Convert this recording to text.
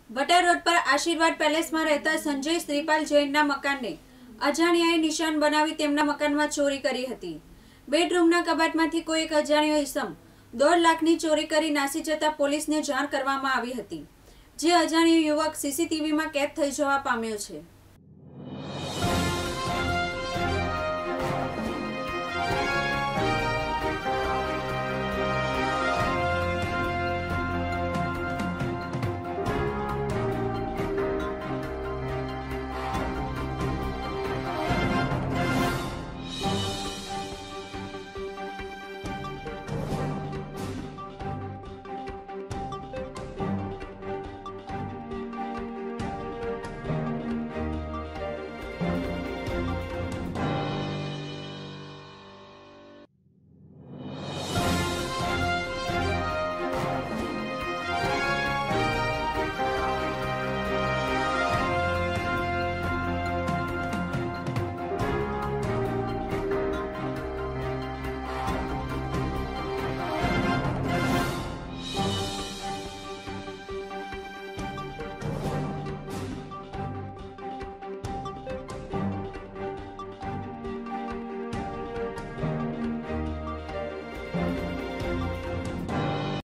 વટા road પર આશીર્વાદ પેલેસમાં રહેતા સંજય શ્રીપાલ જૈનના મકાનને અજાણ્યાએ નિશાન બનાવી તેમના મકાનમાં ચોરી કરી હતી। બેડરૂમના કબાટમાંથી કોઈ એક અજાણ્યો ઈસમ 1.5 લાખની ચોરી કરી નાસી જતા પોલીસને જાણ કરવામાં આવી હતી, જે અજાણ્યો યુવક સીસીટીવીમાં કેદ થઈ જવા પામ્યો છે।